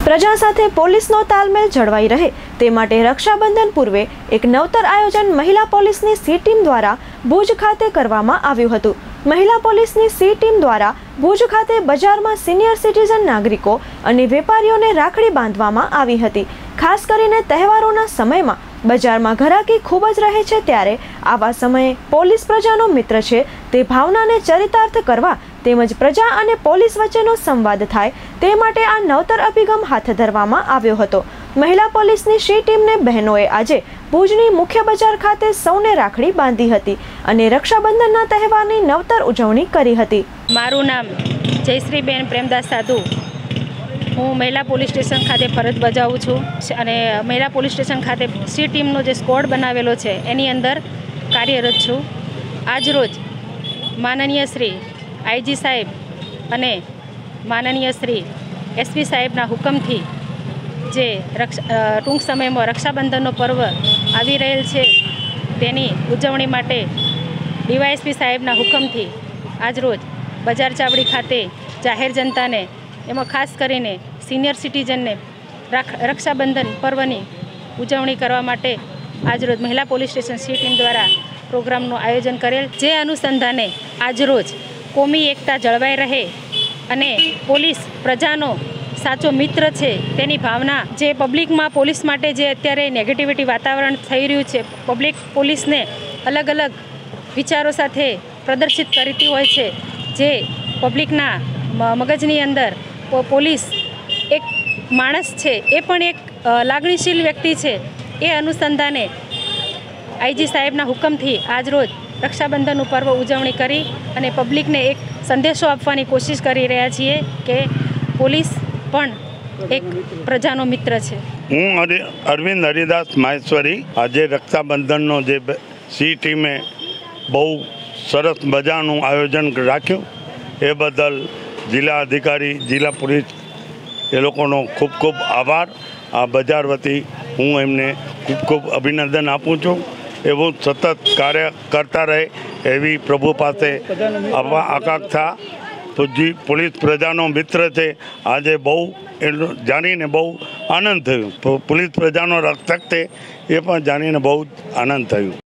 પ્રજા સાથે પોલીસનો તાલમેલ જળવાઈ રહે તે માટે રક્ષાબંધન પૂર્વે એક નવતર આયોજન મહિલા પોલીસની સી ટીમ દ્વારા ભુજ ખાતે કરવામાં આવ્યું હતું। મહિલા પોલીસની સી ટીમ દ્વારા ભુજ ખાતે બજારમાં સિનિયર સિટીઝન નાગરિકો અને વેપારીઓને રાખડી બાંધવામાં આવી હતી। ખાસ કરીને તહેવારોના સમયમાં બજારમાં ઘરાકી ખૂબ જ રહે છે, ત્યારે આવા સમયે પોલીસ પ્રજાનો મિત્ર છે તે ભાવનાને ચરિતાર્થ કરવા તેમજ પ્રજા અને પોલીસ વચ્ચેનો સંવાદ થાય તે માટે આ નવતર અભિગમ હાથ ધરવામાં આવ્યો હતો। મહિલા પોલીસની સી ટીમને બહેનોએ આજે ભુજની મુખ્ય બજાર ખાતે સૌને રાખડી બાંધી હતી અને રક્ષાબંધનના તહેવારની નવતર ઉજવણી કરી હતી। મારું નામ જયશ્રીબેન પ્રેમદાસ સાધુ। હું મહિલા પોલીસ સ્ટેશન ખાતે ફરજ બજાવું છું અને મહિલા પોલીસ સ્ટેશન ખાતે સી ટીમનો જે સ્કોડ બનાવેલો છે એની અંદર કાર્યરત છું। આજરોજ માનનીય શ્રી આઈજી સાહેબ અને માનનીય શ્રી એસપી સાહેબના હુકમથી જે ટૂંક સમયમાં રક્ષાબંધનનો પર્વ આવી રહેલ છે તેની ઉજવણી માટે ડીવાયએસપી સાહેબના હુકમથી આજરોજ બજાર ચાવડી ખાતે જાહેર જનતાને એમાં ખાસ કરીને સિનિયર સિટીઝનને રક્ષાબંધન પર્વની ઉજવણી કરવા માટે આજરોજ મહિલા પોલીસ સ્ટેશન સી ટીમ દ્વારા પ્રોગ્રામનું આયોજન કરેલ। જે અનુસંધાને આજરોજ કોમી એકતા જળવાઈ રહે અને પોલીસ પ્રજાનો સાચો મિત્ર છે તેની ભાવના જે પબ્લિકમાં પોલીસ માટે જે અત્યારે નેગેટિવિટી વાતાવરણ થઈ રહ્યું છે, પબ્લિક પોલીસને અલગ અલગ વિચારો સાથે પ્રદર્શિત કરતી હોય છે, જે પબ્લિકના મગજની અંદર પોલીસ એક માણસ છે, એ પણ એક લાગણીશીલ વ્યક્તિ છે। એ અનુસંધાને આઈજી સાહેબના હુકમથી આજરોજ રક્ષાબંધનનું પર્વ ઉજવણી કરી અને પબ્લિકને એક સંદેશો આપવાની કોશિશ કરી રહ્યા છીએ કે પોલીસ પણ એક પ્રજાનો મિત્ર છે। હું અરવિંદ હરિદાસ માહેશ્વરી। આજે રક્ષાબંધનનો જે સી ટીમે બહુ સરસ મજાનું આયોજન રાખ્યું એ બદલ જિલ્લા અધિકારી, જિલ્લા પોલીસ એ લોકોનો ખૂબ ખૂબ આભાર। આ બજાર વતી હું એમને ખૂબ ખૂબ અભિનંદન આપું છું। એવું સતત કાર્ય કરતા રહે એવી પ્રભુ પાસે આકાંક્ષા। પોલીસ પ્રજાનો મિત્ર છે। આજે બહુ એનું જાણીને બહુ આનંદ થયો। પોલીસ પ્રજાનો રક્ષક છે એ પણ જાણીને બહુ આનંદ થયો।